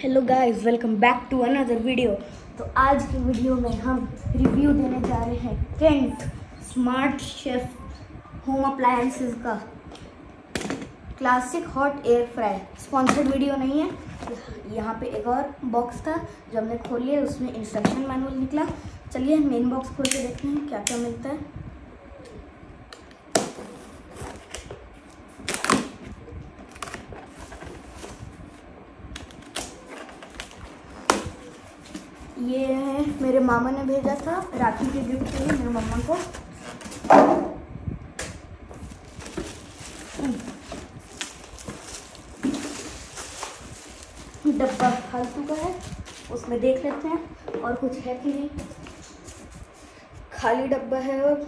Hello guys, welcome back to another video. तो आज की वीडियो में हम रिव्यू देने जा रहे हैं Kent smart chef home appliances का classic hot air fry. Sponsored video नहीं है। यहाँ पे एक और बॉक्स था जो हमने खोल लिया, उसमें इंस्ट्रक्शन मैनुअल निकला। चलिए मेन बॉक्स खोल के देखते हैं क्या क्या मिलता है। ये है मेरे मामा ने भेजा था राखी के गिफ्ट के लिए मेरे मम्मा को। डब्बा फालतू का है, उसमें देख लेते हैं और कुछ है कि नहीं। खाली डब्बा है। और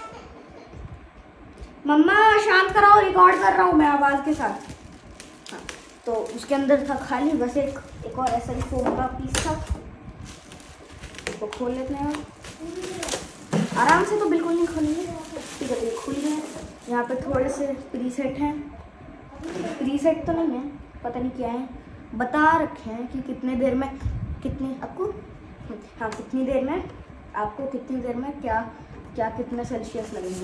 मम्मा शांत कराओ, रिकॉर्ड कर रहा हूँ मैं आवाज़ के साथ। हाँ, तो उसके अंदर था खाली, बस एक और ऐसा ही फोम का पीस था। इसको खोल लेते हैं आराम से, तो बिल्कुल नहीं खोलेंगे। ठीक है, खुल गए। यहाँ पे थोड़े से प्रीसेट हैं। प्रीसेट तो नहीं है, पता नहीं क्या है। बता रखे हैं कि कितने देर में कितनी आपको कितनी देर में आपको कितनी देर में क्या क्या कितने सेल्सियस लगेंगे।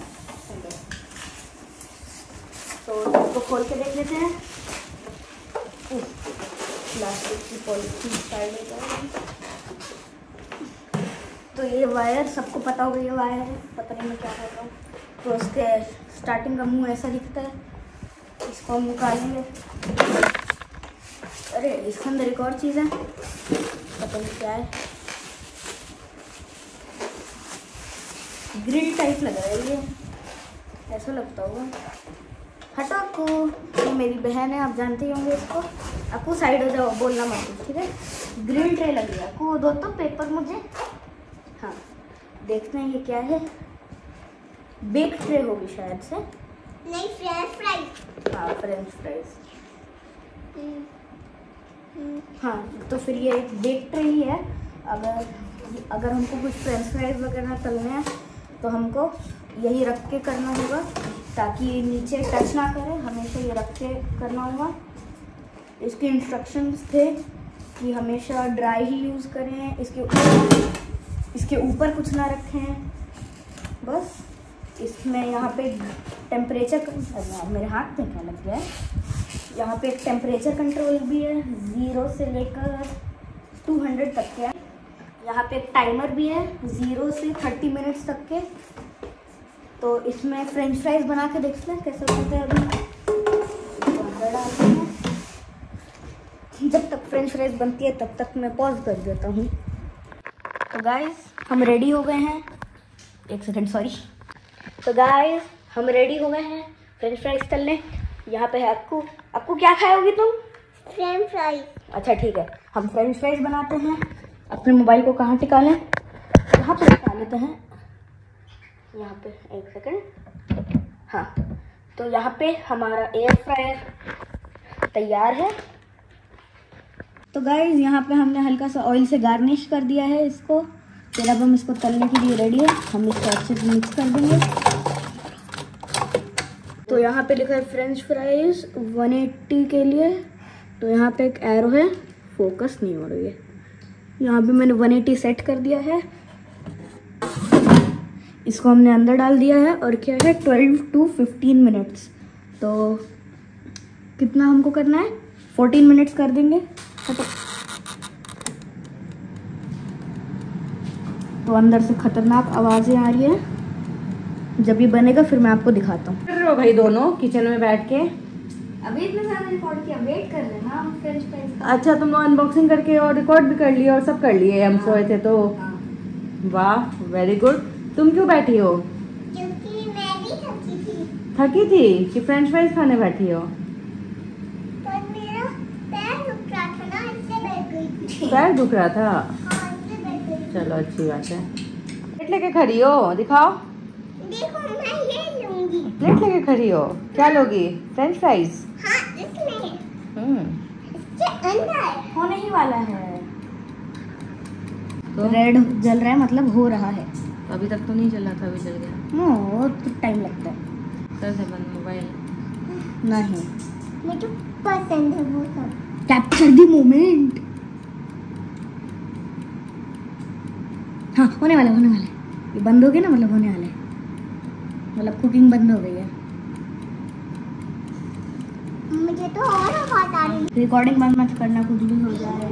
तो इसको खोल के देख लेते हैं। प्लास्टिक की पॉलिथीन साइड हो जाएगी। तो ये वायर सबको पता होगा, ये वायर है, पता नहीं मैं क्या कर रहा हूँ। तो उसके स्टार्टिंग का मुंह ऐसा दिखता है, इसको हम निकालेंगे। अरे इसके अंदर एक और चीज़ है, पता नहीं क्या है। ग्रिल टाइप लग रहा है ये, ऐसा लगता होगा। हटो अक्कू, ये मेरी बहन है, आप जानते ही होंगे इसको। अक्कू साइड हो जाओ, बोलना मत, ठीक है। ग्रिल ट्रे लग रही है। अक्कू दो तो पेपर मुझे। हाँ, देखते हैं ये क्या है। बेक ट्रे होगी शायद से। नहीं, फ्रेंच फ्राइज। हाँ, फ्रेंच फ्राइज। हाँ, तो फिर ये एक बेक ट्रे ही है। अगर हमको कुछ फ्रेंच फ्राइज वगैरह तलने हैं तो हमको यही रख के करना होगा, ताकि ये नीचे टच ना करे। हमेशा ये रख के करना होगा। इसके इंस्ट्रक्शंस थे कि हमेशा ड्राई ही यूज़ करें, इसके ऊपर कुछ ना रखें। बस इसमें यहाँ पे टेम्परेचर, मेरे हाथ में क्या लग गया है। यहाँ पे एक टेम्परेचर कंट्रोल भी है, 0 से लेकर 200 तक के। यहाँ पे एक टाइमर भी है, 0 से 30 मिनट्स तक के। तो इसमें फ्रेंच फ्राइज बना के देखते हैं कैसे बनते हैं। अभी अंदर डालते हैं। जब तक फ्रेंच फ्राइज बनती है तब तक मैं पॉज कर देता हूँ। तो गाइस हम रेडी हो गए हैं। एक सेकंड, सॉरी। तो गाइस हम रेडी हो गए हैं फ्रेंच फ्राइज तलने। यहाँ पे है अक्कू। अक्कू क्या खाओगी तुम? French fries. अच्छा ठीक है, हम फ्रेंच फ्राइज बनाते हैं। अपने मोबाइल को कहाँ टिका लें? यहाँ पे टिका लेते हैं। यहाँ पे एक सेकंड। हाँ, तो यहाँ पे हमारा एयर फ्रायर तैयार है। तो गाइस यहाँ पे हमने हल्का सा ऑयल से गार्निश कर दिया है इसको। फिर अब हम इसको तलने के लिए रेडी है। हम इसको अच्छे से मिक्स कर देंगे। तो यहाँ पे लिखा है फ्रेंच फ्राइज 180 के लिए। तो यहाँ पे एक एरो है, फोकस नहीं हो रही है। यहाँ पे मैंने 180 सेट कर दिया है। इसको हमने अंदर डाल दिया है और क्या है 12 to 15 मिनट्स। तो कितना हमको करना है? 14 मिनट्स कर देंगे। तो अंदर से खतरनाक आवाज़ें आ रही है। जब ये बनेगा फिर मैं आपको दिखाता हूँ। कर रहे हो भाई दोनों किचन में बैठ के? अभी इतना ज़्यादा रिकॉर्ड किया, वेट कर रहे ना फ्रेंच फ्राइज। अच्छा, तुम लोग अनबॉक्सिंग करके और रिकॉर्ड भी कर लिए और सब कर लिए। हम सोए थे तो। वाह, वेरी गुड। तुम क्यों बैठी हो? क्योंकि मैं भी थकी थी। थकी थी कि फ्रेंच फ्राइज खाने बैठी हो? पर मेरा पैर दुख रहा था ना, इससे बैठ गई थी। पैर दुख रहा था? हाँ, इससे बैठ गई। चलो अच्छी बात है। प्लेट लेके खड़ी हो, दिखाओ। देखो, मैं ये लूंगी। प्लेट लेके खड़ी हो? क्या लोगी? French fries? हाँ, इसमें। इसके अंदर होने ही वाला है। तो रेड जल रहा है, मतलब हो रहा है। अभी तक तो नहीं चला था, अभी चल गया। नो, तो टाइम लगता है। कर दे बंद मोबाइल। नहीं, मुझे पसंद है वो सब। Capture the moment. होने वाला ये बंद हो गया ना, मतलब होने वाला है, मतलब कुकिंग बंद हो गई है। मुझे तो और आवाज आ रही है। रिकॉर्डिंग बंद मत करना, कुछ भी हो जाए।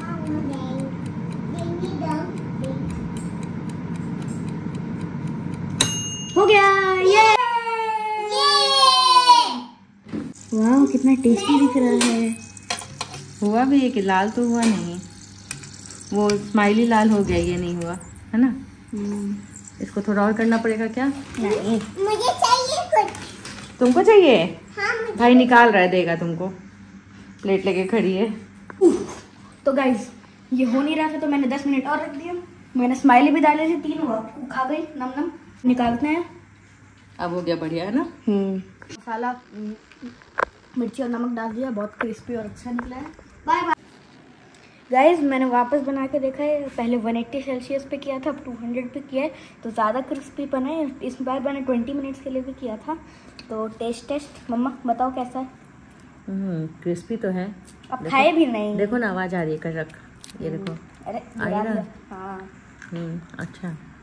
हो गया ये। वाह कितना टेस्टी दिख रहा है। हुआ भी है कि लाल तो हुआ नहीं, वो स्माइली लाल हो गया, ये नहीं हुआ है ना। इसको थोड़ा और करना पड़ेगा क्या? नहीं मुझे चाहिए कुछ। तुमको चाहिए? हाँ मुझे। भाई निकाल रहा है, देगा तुमको। प्लेट लेके खड़ी है। तो गाइस ये हो नहीं रहा था तो मैंने 10 मिनट और रख दिया। मैंने स्माइली भी डाले थे, 3 हुआ, खा गई नम नम। निकालते हैं। अब हो गया बढ़िया है ना। मसाला मिर्ची और नमक डाल दिया, बहुत क्रिस्पी और अच्छा निकला है। बाय बाय गाइस, मैंने वापस बना के देखा है। पहले 180 सेल्सियस पे किया था, अब 200 पे किया है, तो ज़्यादा क्रिस्पी बना है। इस बार मैंने 20 मिनट्स के लिए भी किया था। तो टेस्ट मम्मा बताओ कैसा है? क्रिस्पी तो है। अब खाए भी नहीं। देखो ना आवाज आ रही है, कर रख, ये देखो। अरे आ रही है ना? हाँ अच्छा।